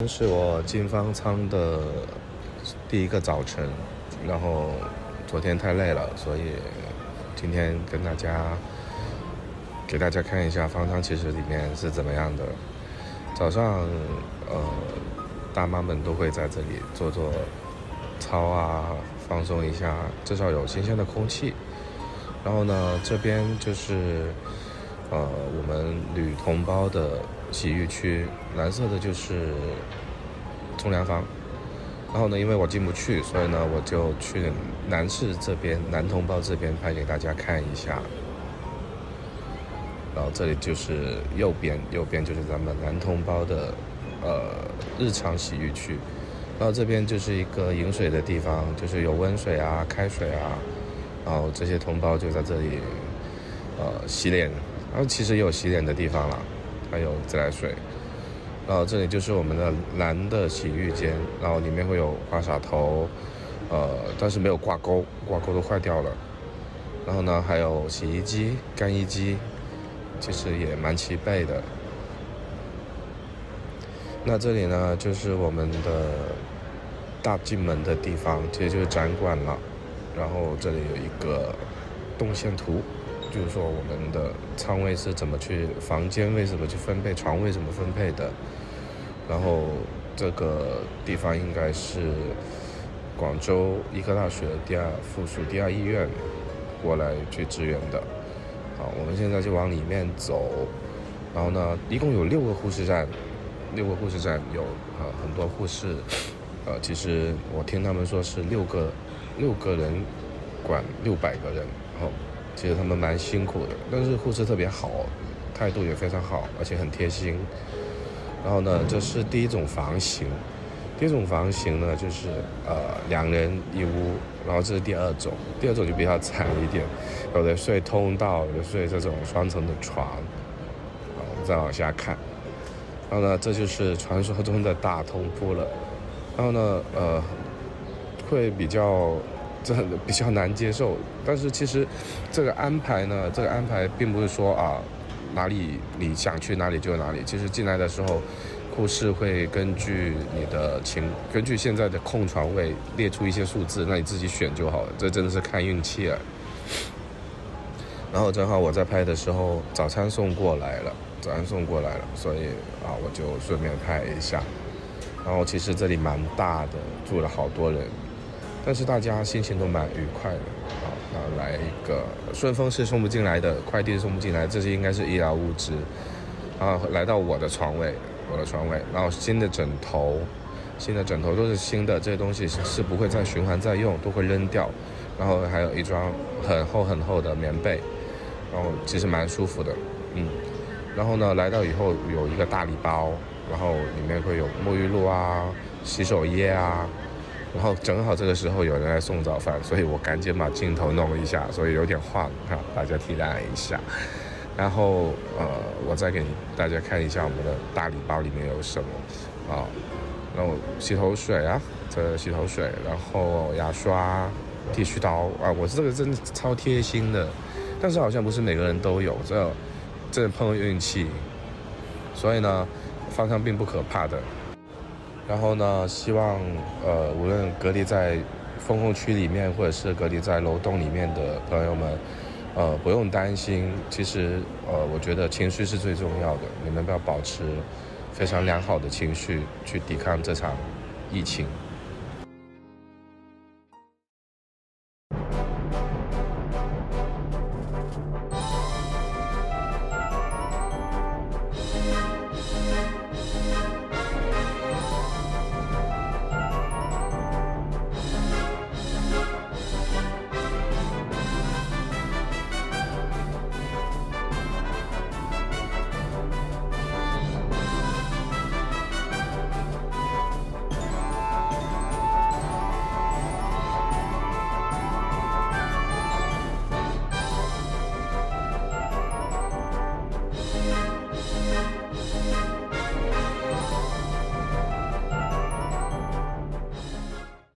是我进方舱的第一个早晨，然后昨天太累了，所以今天给大家看一下方舱其实里面是怎么样的。早上大妈们都会在这里做操啊，放松一下，至少有新鲜的空气。然后呢，这边就是我们女同胞的洗浴区，蓝色的就是冲凉房。然后呢，因为我进不去，所以呢我就去男士这边，男同胞这边拍给大家看一下。然后这里就是右边就是咱们男同胞的日常洗浴区。然后这边就是一个饮水的地方，就是有温水啊、开水啊，然后这些同胞就在这里洗脸。然后其实也有洗脸的地方了，还有自来水。然后这里就是我们的男的洗浴间，然后里面会有花洒头，但是没有挂钩都坏掉了。然后呢，还有洗衣机、干衣机，其实也蛮齐备的。那这里呢，就是我们的大进门的地方，其实就是展馆了。然后这里有一个动线图，就是说我们的舱位是怎么去，房间位怎么去分配，床位怎么分配的。然后这个地方应该是广州医科大学附属第二医院过来去支援的。好，我们现在就往里面走。然后呢，一共有6个护士站有很多护士。其实我听他们说是6个人管600个人。然后其实他们蛮辛苦的，但是护士特别好，态度也非常好，而且很贴心。然后呢，这是第一种房型。第一种房型呢，就是2人1屋。然后这是第二种就比较惨一点，有的睡通道，有的睡这种双层的床。好，我们再往下看。然后呢，这就是传说中的大通铺了。然后呢，会比较难接受。但是其实这个安排并不是说哪里你想去哪里就哪里。其实进来的时候，护士会根据现在的空床位列出一些数字，那你自己选就好了。这真的是看运气了。然后正好我在拍的时候，早餐送过来了，所以我就顺便拍一下。然后其实这里蛮大的，住了好多人，但是大家心情都蛮愉快的。好，那来一个顺丰是送不进来的，快递是送不进来，这应该是医疗物资。然后来到我的床位，然后新的枕头都是新的，这些东西是不会再循环再用，都会扔掉。然后还有一张很厚的棉被，然后其实蛮舒服的。然后呢，来到以后有一个大礼包，然后里面会有沐浴露啊、洗手液啊。然后正好这个时候有人来送早饭，所以我赶紧把镜头弄一下，所以有点晃大家体谅一下。然后我再给大家看一下我们的大礼包里面有什么然后洗头水然后牙刷、剃须刀我这个真的超贴心的，但是好像不是每个人都有，这碰运气。所以呢，方舱并不可怕的。然后呢，希望无论隔离在封控区里面，或者是隔离在楼栋里面的朋友们，不用担心。其实我觉得情绪是最重要的，你们要保持非常良好的情绪去抵抗这场疫情。